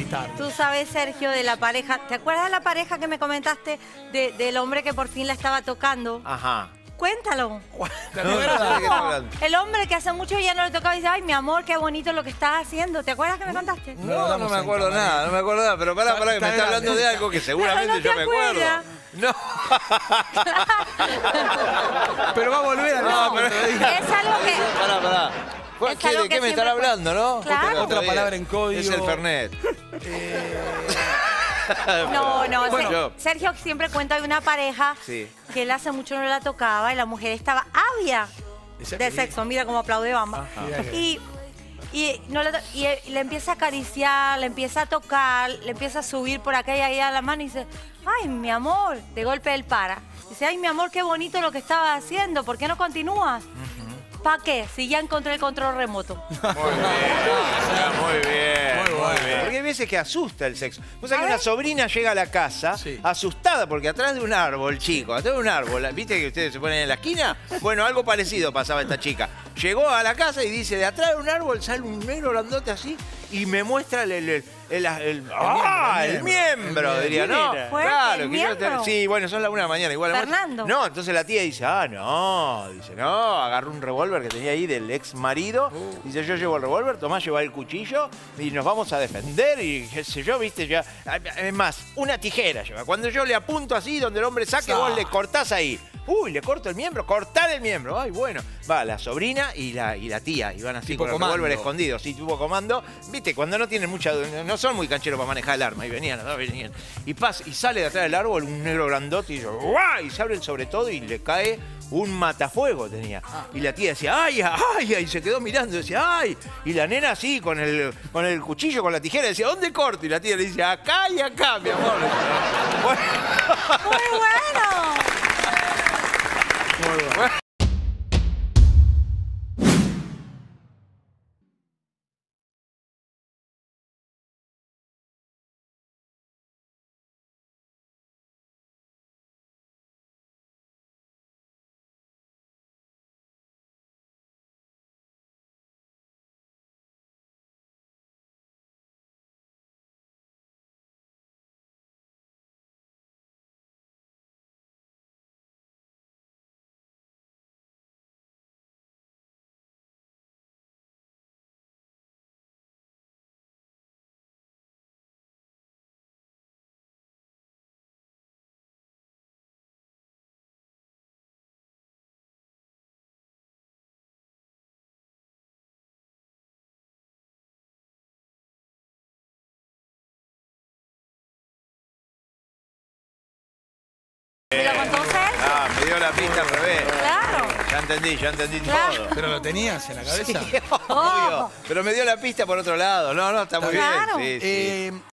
tarde. Tú sabes, Sergio, de la pareja. ¿Te acuerdas de la pareja que me comentaste del hombre que por fin la estaba tocando? Ajá. Cuéntalo. ¿Te acuerdas? ¿Cómo? El hombre que hace mucho ya no le tocaba y dice, ay, mi amor, qué bonito lo que estás haciendo. ¿Te acuerdas que me contaste? No me acuerdo nada, no me acuerdo nada. Pero pará, que me está hablando de algo que seguramente yo me acuerdo. No. Pero va a volver a No, pero Es algo que... Pará. Es algo ¿De que qué me están siempre- hablando, no? Claro. Otra palabra en código. Es el Fernet. No, Bueno. Sergio siempre cuenta de una pareja Sí. que él hace mucho no la tocaba y la mujer estaba ávida de sexo. Mira cómo aplaude Bamba. Y le empieza a acariciar, le empieza a tocar, le empieza a subir por acá y allá la mano y dice, ay, mi amor, de golpe él para. Dice, ay, mi amor, qué bonito lo que estabas haciendo, ¿por qué no continúas? ¿Para qué? Si ya encontré el control remoto. Muy bien. Muy bueno. Porque hay veces que asusta el sexo. Vos sabés que una sobrina llega a la casa asustada porque atrás de un árbol, chico, atrás de un árbol, ¿viste que ustedes se ponen en la esquina? Bueno, algo parecido pasaba esta chica. Llegó a la casa y dice, de atrás de un árbol sale un negro grandote así y me muestra el miembro, diría, ¿no? Fuerte, Claro, ¿el que yo miembro? sí, bueno, son las 1 de la mañana. Igual Fernando. no, entonces la tía dice, no, agarró un revólver que tenía ahí del ex marido. Dice, yo llevo el revólver, Tomás lleva el cuchillo y nos vamos a defender y qué sé yo, viste, ya. Es más, una tijera lleva. Cuando yo le apunto así, donde el hombre saque, vos le cortás ahí. Uy, le corto el miembro, cortar el miembro. Ay, bueno. Va la sobrina y la tía. Y van así Tipo con el comando. revólver escondido. Sí, tuvo comando. Viste, cuando no tienen mucha... No son muy cancheros para manejar el arma. Y venían. Y sale de atrás del árbol un negro grandote y yo, ¡guau! Y se abre el sobre todo y le cae un matafuego tenía. Y la tía decía, ¡ay! Y se quedó mirando. Decía, ¡ay! Y la nena así, con el cuchillo, con la tijera, decía, ¿dónde corto? Y la tía le dice, acá y acá, mi amor. ¡Muy bueno! Muy bueno. ¿Me lo contó Sergio? Ah, me dio la pista al revés. Claro. Ya entendí Claro. todo. ¿Pero lo tenías en la cabeza? Sí, obvio. Pero me dio la pista por otro lado. No, está muy Claro. bien. Sí.